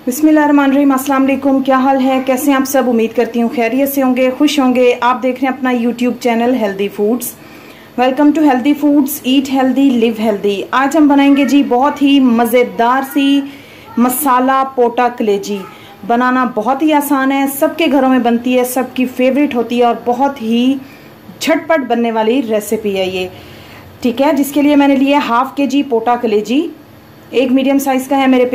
बिस्मिल्लाहिर्रहमानिर्रहीम, अस्सलाम वालेकुम। क्या हाल है, कैसे हैं आप सब? उम्मीद करती हूँ खैरियत से होंगे, खुश होंगे। आप देख रहे हैं अपना YouTube channel healthy foods. Welcome to healthy foods, eat healthy live healthy. आज हम बनाएंगे जी बहुत ही मज़ेदार सी मसाला पोटा कलेजी। बनाना बहुत ही आसान है, सबके घरों में बनती है, सबकी फेवरेट होती है और बहुत ही झटपट बनने वाली रेसिपी है ये। ठीक है, जिसके लिए मैंने लिया हाफ के-जी पोटा कलेजी। एक मीडियम साइज़ का है मेरे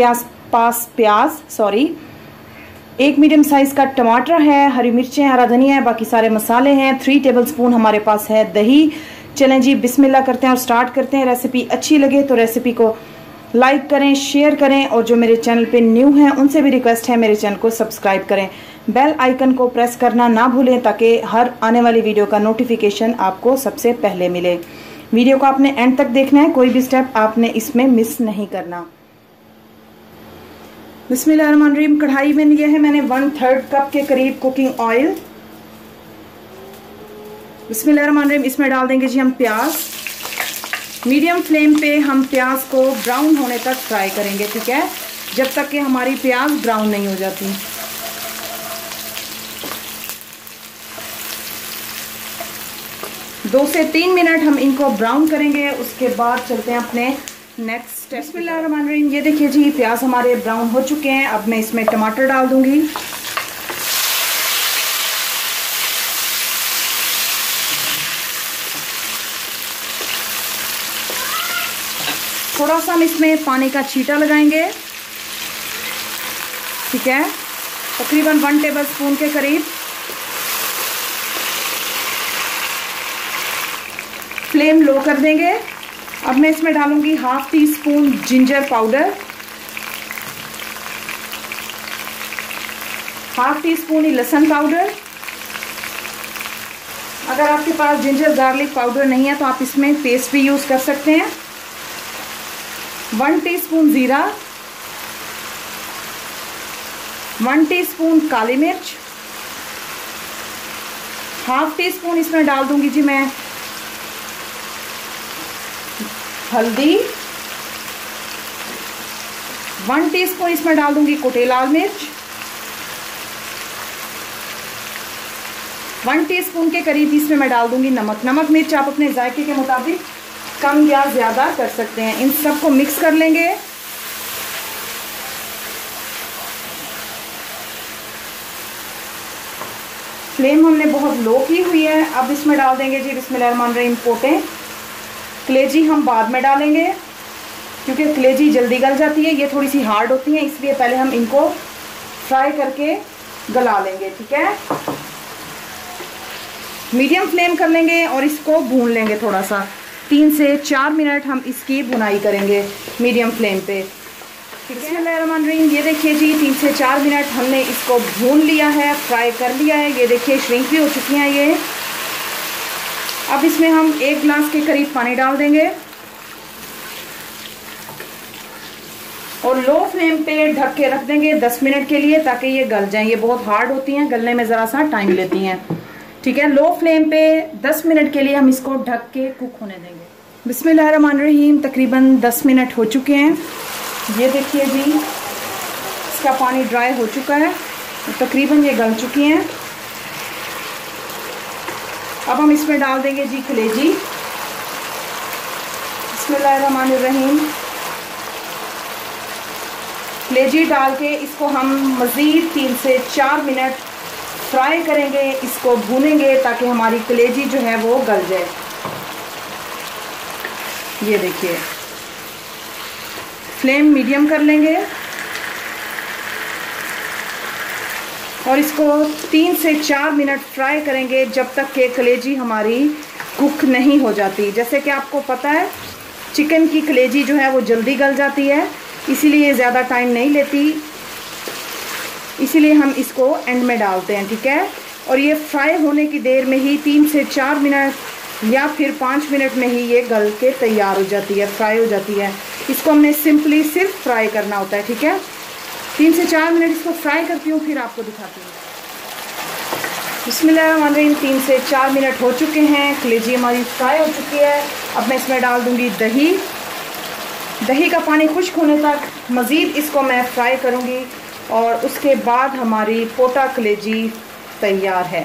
एक मीडियम साइज का टमाटर है, हरी मिर्चें, हरा धनिया है, बाकी सारे मसाले हैं। 3 टेबलस्पून हमारे पास है दही। चलें जी, बिस्मिल्लाह करते हैं और स्टार्ट करते हैं। रेसिपी अच्छी लगे तो रेसिपी को लाइक करें, शेयर करें और जो मेरे चैनल पे न्यू हैं उनसे भी रिक्वेस्ट है मेरे चैनल को सब्सक्राइब करें। बेल आइकन को प्रेस करना ना भूलें ताकि हर आने वाली वीडियो का नोटिफिकेशन आपको सबसे पहले मिले। वीडियो को आपने एंड तक देखना है, कोई भी स्टेप आपने इसमें मिस नहीं करना। बिस्मिल्लाहिर्रहमानिर्रहीम, कढ़ाई में लिया है मैंने 1/3 कप के करीब कुकिंग ऑयल। बिस्मिल्लाहिर्रहमानिर्रहीम, इसमें डाल देंगे जी हम प्याज। मीडियम फ्लेम पे हम प्याज को ब्राउन होने तक फ्राई करेंगे, ठीक है, जब तक कि हमारी प्याज ब्राउन नहीं हो जाती। दो से 3 मिनट हम इनको ब्राउन करेंगे, उसके बाद चलते हैं अपने नेक्स्ट स्टेप। बिस्मिल्लाहिर्रहमानिर्रहीम, ये देखिए जी प्याज हमारे ब्राउन हो चुके हैं। अब मैं इसमें टमाटर डाल दूंगी। थोड़ा सा हम इसमें पानी का छींटा लगाएंगे, ठीक है, तकरीबन 1 टेबलस्पून के करीब। फ्लेम लो कर देंगे। अब मैं इसमें डालूंगी half teaspoon ginger powder, half teaspoon ही लहसुन पाउडर। अगर आपके पास जिंजर गार्लिक पाउडर नहीं है तो आप इसमें पेस्ट भी यूज कर सकते हैं। 1 टीस्पून जीरा, 1 टीस्पून काली मिर्च, हाफ टी स्पून इसमें डाल दूंगी जी मैं हल्दी, 1 टीस्पून इसमें डाल दूंगी कुटी लाल मिर्च, 1 टीस्पून के करीब इसमें मैं डाल दूंगी नमक। नमक मिर्च आप अपने जायके के मुताबिक कम या ज़्यादा कर सकते हैं। इन सबको मिक्स कर लेंगे। फ्लेम हमने बहुत लो की हुई है। अब इसमें डाल देंगे जी बिस्मिल्लाहिर्रहमानिर्रहीम पोटे। कलेजी हम बाद में डालेंगे क्योंकि कलेजी जल्दी गल जाती है, ये थोड़ी सी हार्ड होती है, इसलिए पहले हम इनको फ्राई करके गला लेंगे, ठीक है। मीडियम फ्लेम कर लेंगे और इसको भून लेंगे थोड़ा सा। 3 से 4 मिनट हम इसकी भुनाई करेंगे मीडियम फ्लेम पे। बिस्मिल्लाहिर्रहमानिर्रहीम, ये देखिए जी 3 से 4 मिनट हमने इसको भून लिया है, फ्राई कर लिया है। ये देखिए श्रिंक भी हो चुकी हैं ये। अब इसमें हम 1 गिलास के करीब पानी डाल देंगे और लो फ्लेम पे ढक के रख देंगे 10 मिनट के लिए ताकि ये गल जाएं। ये बहुत हार्ड होती हैं, गलने में ज़रा सा टाइम लेती हैं, ठीक है। लो फ्लेम पे 10 मिनट के लिए हम इसको ढक के कुक होने देंगे। बिस्मिल्लाहिर्रहमानिर्रहीम, तकरीबन 10 मिनट हो चुके हैं। ये देखिए जी इसका पानी ड्राई हो चुका है, तकरीबन ये गल चुकी हैं। अब हम इसमें डाल देंगे जी कलेजी। बिस्मिल्लाहिर्रहमानिर्रहीम, कलेजी डाल के इसको हम मज़ीद 3 से 4 मिनट फ्राई करेंगे, इसको भूनेंगे ताकि हमारी कलेजी जो है वो गल जाए। ये देखिए फ्लेम मीडियम कर लेंगे और इसको 3 से 4 मिनट फ्राई करेंगे जब तक कि कलेजी हमारी कुक नहीं हो जाती। जैसे कि आपको पता है चिकन की कलेजी जो है वो जल्दी गल जाती है, इसीलिए ज़्यादा टाइम नहीं लेती, इसीलिए हम इसको एंड में डालते हैं, ठीक है। और ये फ्राई होने की देर में ही 3 से 4 मिनट या फिर 5 मिनट में ही ये गल के तैयार हो जाती है, फ्राई हो जाती है। इसको हमने सिंपली सिर्फ फ्राई करना होता है, ठीक है। 3 से 4 मिनट इसको फ्राई करती हूँ, फिर आपको दिखाती हूँ। बिस्मिल्लाहिर्रहमानिर्रहीम, 3 से 4 मिनट हो चुके हैं, कलेजी हमारी फ्राई हो चुकी है। अब मैं इसमें डाल दूँगी दही। दही का पानी खुश्क होने तक मज़ीद इसको मैं फ्राई करूँगी और उसके बाद हमारी पोटा कलेजी तैयार है।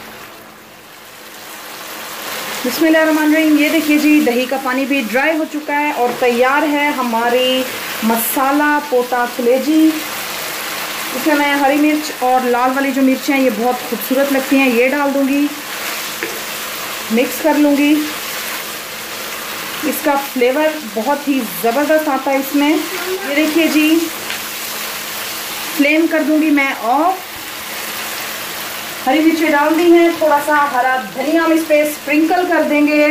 बिस्मिल्लाहिर्रहमानिर्रहीम। ये देखिए जी, दही का पानी भी ड्राई हो चुका है और तैयार है हमारी मसाला पोटा कलेजी। इसमें मैं हरी मिर्च और लाल वाली जो मिर्चें हैं ये बहुत खूबसूरत लगती हैं, ये डाल दूंगी, मिक्स कर लूँगी। इसका फ्लेवर बहुत ही ज़बरदस्त आता है इसमें। ये देखिए जी, फ्लेम कर दूंगी मैं ऑफ। हरी मिर्चें डाल दी हैं, थोड़ा सा हरा धनिया हम इस पे स्प्रिंकल कर देंगे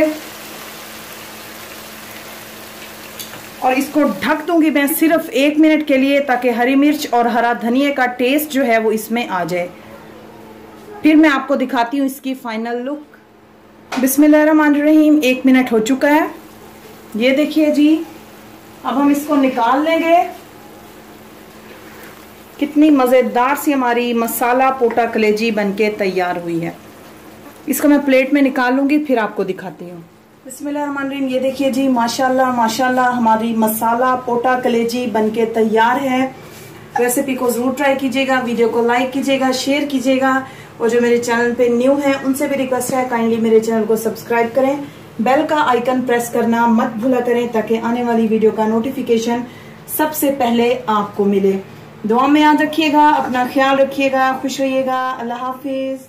और इसको ढक दूंगी मैं सिर्फ 1 मिनट के लिए, ताकि हरी मिर्च और हरा धनिया का टेस्ट जो है वो इसमें आ जाए। फिर मैं आपको दिखाती हूँ इसकी फाइनल लुक। बिस्मिल्लाहिर्रहमानिर्रहीम। 1 मिनट हो चुका है, ये देखिए जी। अब हम इसको निकाल लेंगे। कितनी मज़ेदार सी हमारी मसाला पोटा कलेजी बनके तैयार हुई है। इसको मैं प्लेट में निकाल लूँगी, फिर आपको दिखाती हूँ। बिस्मिल्लाहिर्रहमानिर्रहीम। ये देखिए जी, माशाल्लाह माशाल्लाह हमारी मसाला पोटा कलेजी बनके तैयार है। रेसिपी को ज़रूर ट्राई कीजिएगा, वीडियो को लाइक कीजिएगा, शेयर कीजिएगा और जो मेरे चैनल पे न्यू है उनसे भी रिक्वेस्ट है काइंडली मेरे चैनल को सब्सक्राइब करें, बेल का आइकन प्रेस करना मत भूला करें ताकि आने वाली वीडियो का नोटिफिकेशन सबसे पहले आपको मिले। दुआ में याद रखिएगा, अपना ख्याल रखिएगा, खुश रहिएगा। अल्लाह हाफिज।